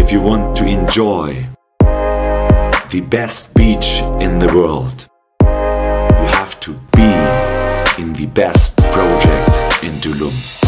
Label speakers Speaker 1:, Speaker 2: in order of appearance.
Speaker 1: If you want to enjoy the best beach in the world, you have to be in the best project in Tulum.